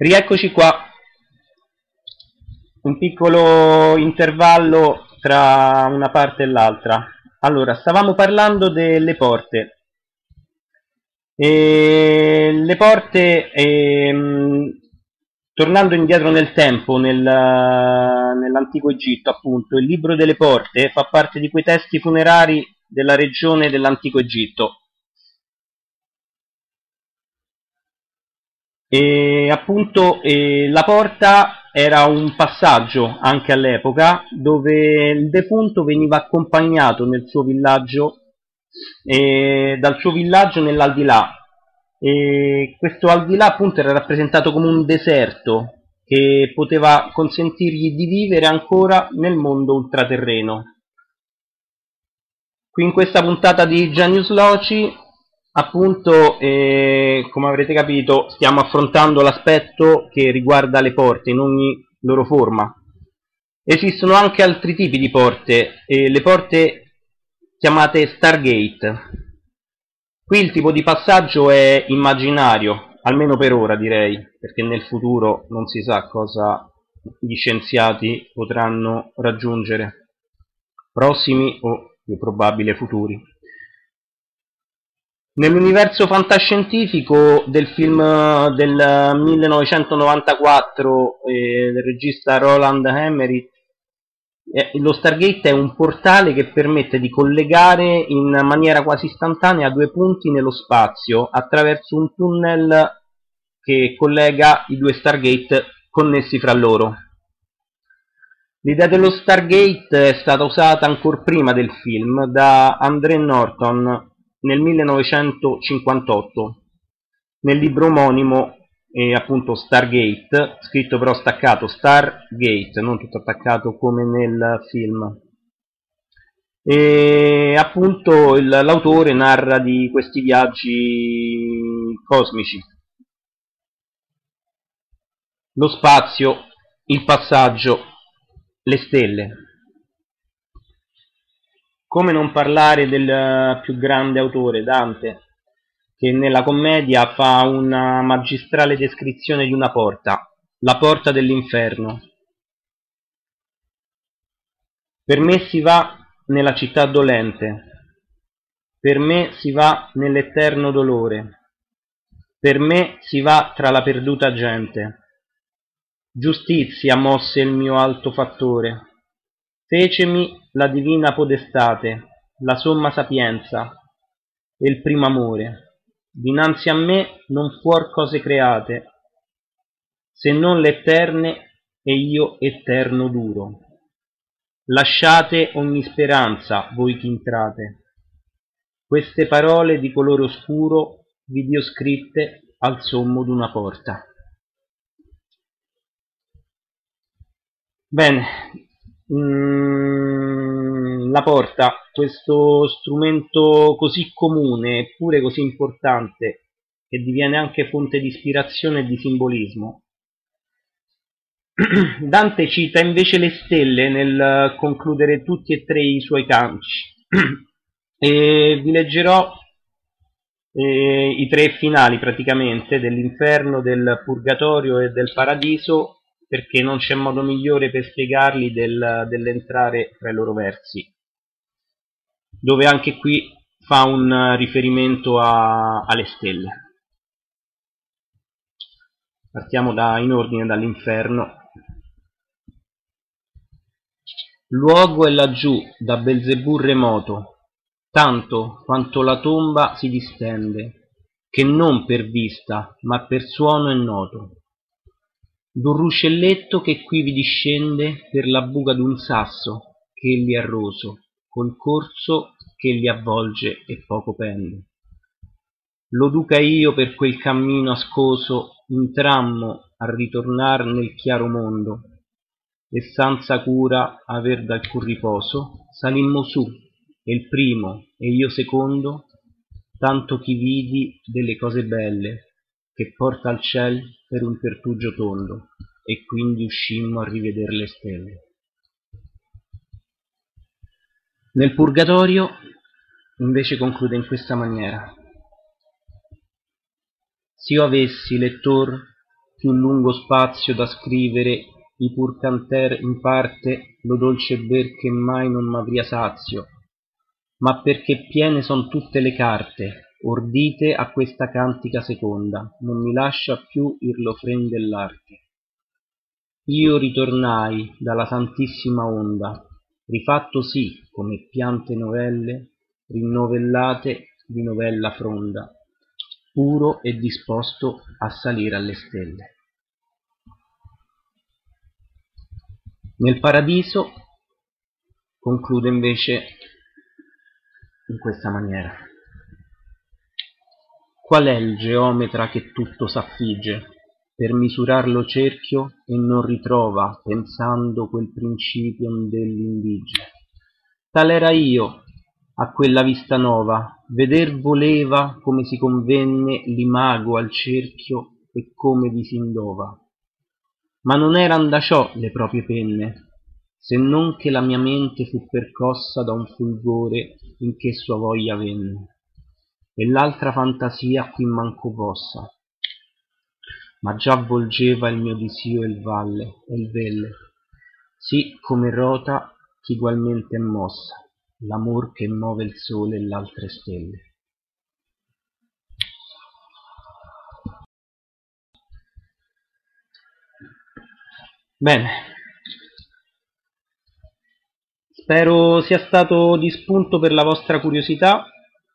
Rieccoci qua, un piccolo intervallo tra una parte e l'altra. Allora, stavamo parlando delle porte. Le porte, tornando indietro nel tempo, nell'antico Egitto, appunto, il libro delle porte fa parte di quei testi funerari della regione dell'antico Egitto. E appunto la porta era un passaggio anche all'epoca dove il defunto veniva accompagnato nel suo villaggio, dal suo villaggio nell'aldilà. E questo aldilà appunto era rappresentato come un deserto che poteva consentirgli di vivere ancora nel mondo ultraterreno. Qui in questa puntata di Genius Loci, appunto, come avrete capito, stiamo affrontando l'aspetto che riguarda le porte in ogni loro forma. Esistono anche altri tipi di porte, le porte chiamate Stargate. Qui il tipo di passaggio è immaginario, almeno per ora direi, perché nel futuro non si sa cosa gli scienziati potranno raggiungere, prossimi o più probabile futuri. Nell'universo fantascientifico del film del 1994 del regista Roland Emmerich, lo Stargate è un portale che permette di collegare in maniera quasi istantanea due punti nello spazio attraverso un tunnel che collega i due Stargate connessi fra loro. L'idea dello Stargate è stata usata ancora prima del film da Andrew Norton nel 1958 nel libro omonimo, appunto Stargate, scritto però staccato Stargate, non tutto attaccato come nel film. E appunto l'autore narra di questi viaggi cosmici, lo spazio, il passaggio, le stelle. Come non parlare del più grande autore, Dante, che nella commedia fa una magistrale descrizione di una porta, la porta dell'inferno. Per me si va nella città dolente, per me si va nell'eterno dolore, per me si va tra la perduta gente. Giustizia mosse il mio alto fattore, fecemi la divina podestate, la somma sapienza e il primo amore. Dinanzi a me non fuor cose create, se non l'eterne e io eterno duro. Lasciate ogni speranza, voi che entrate. Queste parole di colore oscuro vi dio scritte al sommo d'una porta. Bene, la porta, questo strumento così comune eppure così importante, che diviene anche fonte di ispirazione e di simbolismo. Dante cita invece le stelle nel concludere tutti e tre i suoi canti e vi leggerò i tre finali praticamente dell'inferno, del purgatorio e del paradiso, perché non c'è modo migliore per spiegarli dell'entrare tra i loro versi, dove anche qui fa un riferimento alle stelle. Partiamo in ordine dall'inferno. Luogo è laggiù da Belzebù remoto, tanto quanto la tomba si distende, che non per vista, ma per suono è noto. D'un ruscelletto che qui vi discende per la buca d'un sasso, che egli è roso, col corso che li avvolge e poco pende. Lo duca io per quel cammino ascoso, intrammo a ritornar nel chiaro mondo, e senza cura aver d'alcun riposo, salimmo su, e il primo e io secondo, tanto chi vidi delle cose belle, che porta al ciel per un pertugio tondo, e quindi uscimmo a riveder le stelle. Nel purgatorio invece conclude in questa maniera: s'io avessi, lettor, più lungo spazio da scrivere i pur canter in parte lo dolce ber che mai non m'avria sazio, ma perché piene son tutte le carte, ordite a questa cantica seconda, non mi lascia più ir l'ofren dell'arte. Io ritornai dalla santissima onda, rifatto sì come piante novelle, rinnovellate di novella fronda, puro e disposto a salire alle stelle. Nel Paradiso conclude invece in questa maniera: qual è il geometra che tutto s'affigge per misurar lo cerchio e non ritrova pensando quel principium dell'indige? Tal era io a quella vista nova, veder voleva come si convenne l'imago al cerchio e come vi s'indova. Ma non eran da ciò le proprie penne, se non che la mia mente fu percossa da un fulgore in che sua voglia venne, e l'altra fantasia qui manco possa, ma già volgeva il mio disio il valle e il velle, sì come rota ch'igualmente è mossa l'amor che move il sole e l'altre stelle. Bene, spero sia stato di spunto per la vostra curiosità.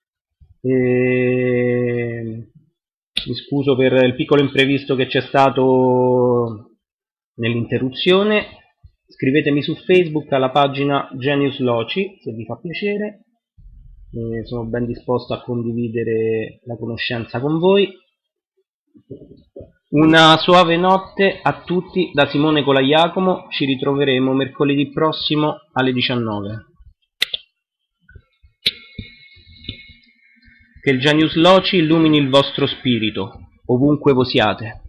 Mi scuso per il piccolo imprevisto che c'è stato nell'interruzione. Scrivetemi su Facebook alla pagina Genius Loci se vi fa piacere, sono ben disposto a condividere la conoscenza con voi. Una soave notte a tutti da Simone Colaiacomo, ci ritroveremo mercoledì prossimo alle 19. Che il Genius Loci illumini il vostro spirito, ovunque voi siate.